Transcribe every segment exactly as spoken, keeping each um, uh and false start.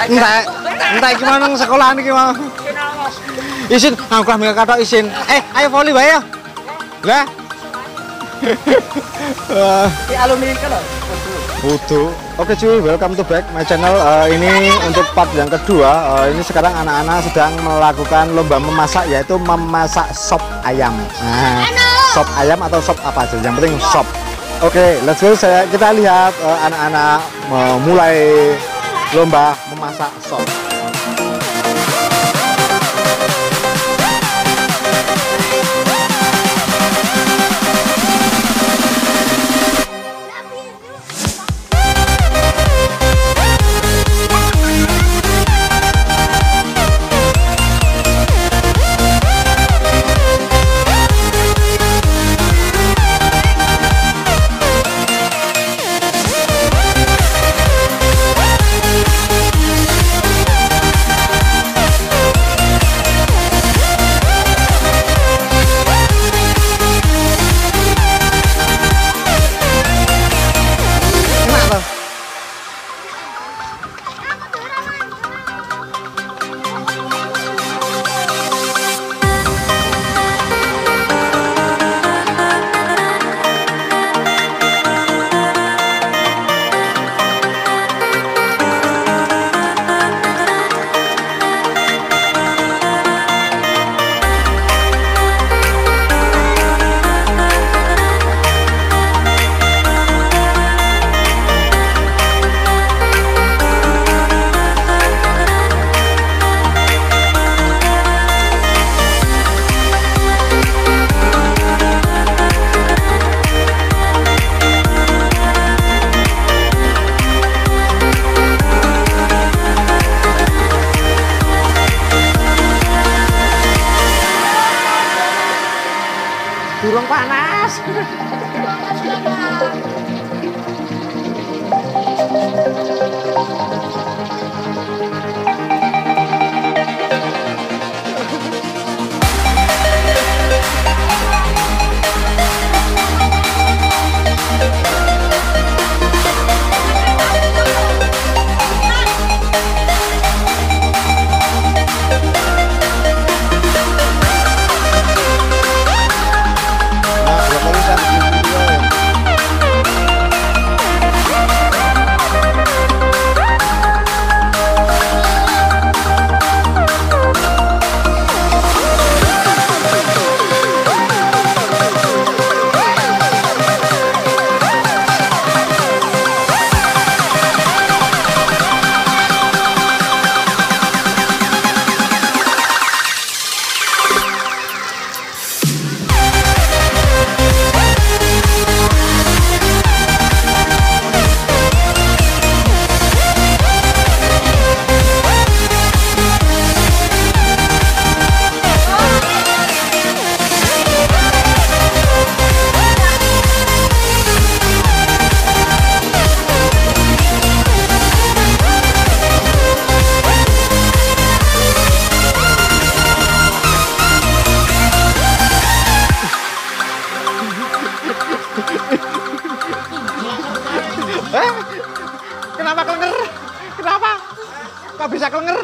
Entek, entek gimana nang sekolahan iki mau. Isin, aku ambil kata isin. Eh, ayo volley bae ya. Lah. Di alumni kan? Butuh. Oke cuy, welcome to back my channel. Uh, ini untuk part yang kedua. Uh, ini sekarang anak-anak sedang melakukan lomba memasak, yaitu memasak sop ayam. Nah, sop ayam atau sop apa aja, yang penting sop. Oke, okay, let's go. Saya kita lihat anak-anak uh, mulai lomba memasak sop. Burung panas. Eh, kenapa kelenger? Kenapa? Kok bisa kelenger?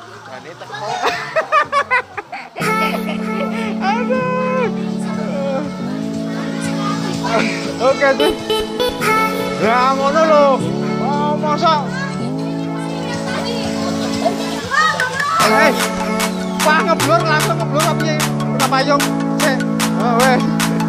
Aduh. Oke tuh. Ya ngono lho. Oh, masa? Eh, Pak ngeblur langsung ngeblur apa piye? Kena payung. Sik. Oh, wes.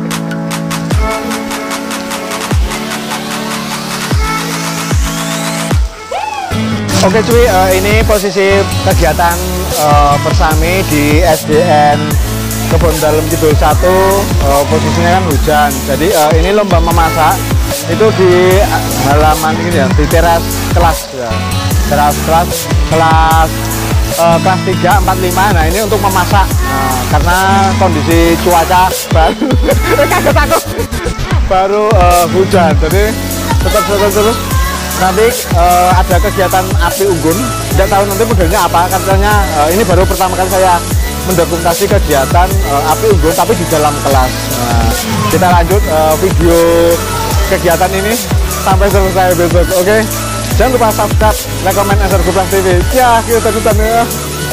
Oke cuy, uh, ini posisi kegiatan uh, bersami di S D N Kebon Dalem Kidul satu. Uh, posisinya kan hujan, jadi uh, ini lomba memasak itu di halaman ini ya, di teras kelas ya, teras kelas kelas uh, kelas tiga, empat, lima. Nah ini untuk memasak, nah, karena kondisi cuaca baru kaget aku baru uh, hujan, jadi tetap terus terus. Nanti uh, ada kegiatan api unggun, tidak tahu nanti modelnya apa, katanya uh, ini baru pertama kali saya mendokumentasi kegiatan uh, api unggun tapi di dalam kelas. Nah, kita lanjut uh, video kegiatan ini sampai selesai besok, oke? Jangan lupa subscribe Rekomen Ansar Goblang T V. Ya, kita tutupan ya.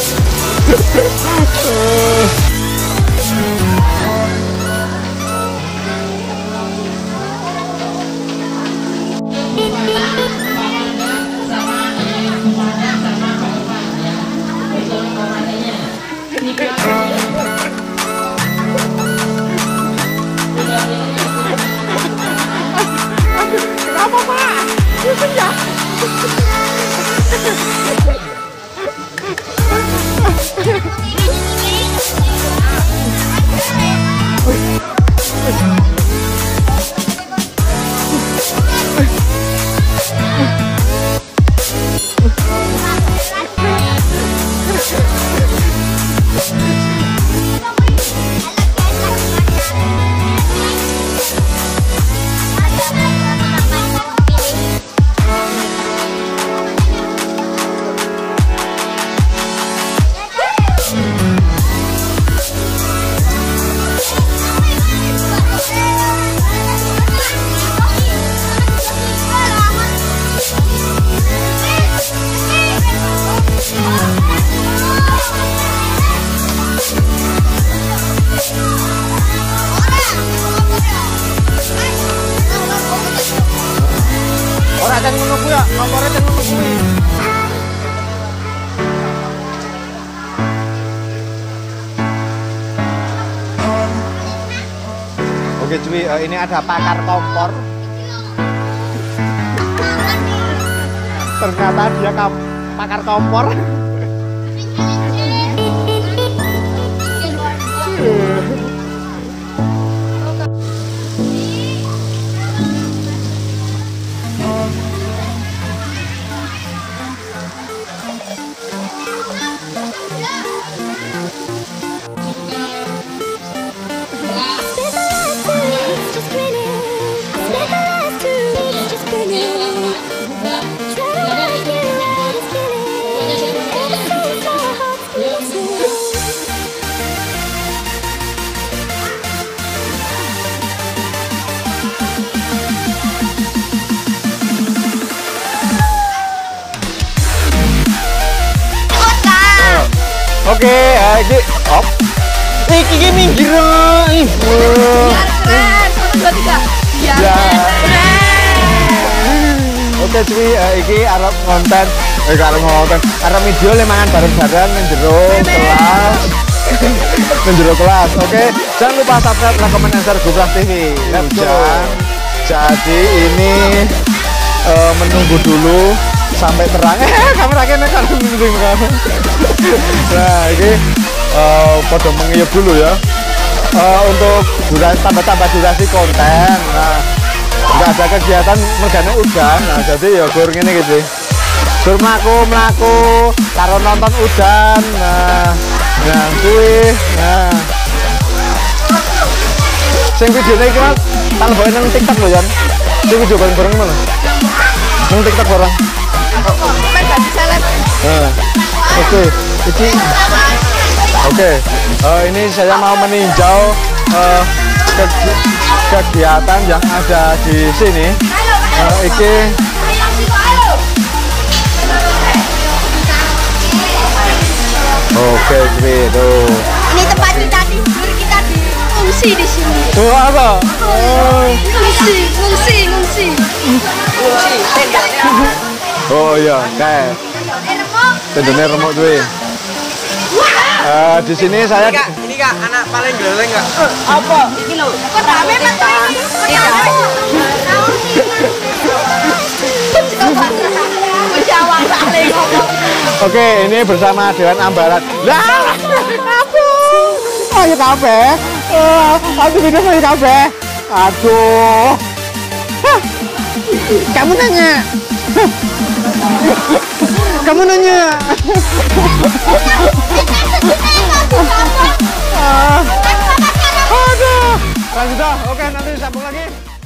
Kenapa Pak? Itu ya. Orang yang menunggu ya, nomornya yang menunggu. Oke cuy, uh, ini ada pakar kompor. Ternyata dia kam pakar kompor. Oke, uh, ini op. Iki iki minggir. Ih. Biar keren. Satu dua tiga. Biar Ya. keren. Oke cuy, uh, iki arep konten, eh arep konten, arep video lemangan bareng-bareng nang jero kelas. Nang jero kelas. Oke, jangan lupa subscribe, like, komen, Ansar Goblang T V. Hujan. Jadi ini uh, menunggu dulu sampai terang. Eh, kamera kene kalau menunggu kamu. Nah, ini uh, pada mengiyup dulu ya. Uh, untuk durasi tambah-tambah durasi konten. Nah, nggak ada kegiatan mergane udan. Nah, jadi ya gur ngene gitu. Gur mlaku mlaku karo nonton udan. Nah, nah kuwi. Nah. Sing videone iki kan tak leboke nang TikTok lho, Yan. Sing video bareng-bareng mana? Nang TikTok bareng. Main ganti seleb. Nah. Oke, ini Oke, uh, ini saya mau meninjau uh, kegi- kegiatan yang ada di sini. Uh, ini Oke, itu. Ini tempat kita tidur, kita ngungsi di sini. Oh, apa? Oh, Ngungsi, ngungsi, ngungsi. Fungsi tendanya. oh iya, kayak tendanya remuk tuh. Uh, di sini saya Kak, ini Kak, anak paling geleng Kak. Apa? Ini loh. Kok rame Mas? Oke, ini bersama Dewan Ambalat. Lah, aku. Ayo kafe. Aku video ayo kafe. Aduh. Hah. Kamu nanya. Kamu nanya. Ah. Aduh. Lanjut dah. Oke, nanti sambung lagi.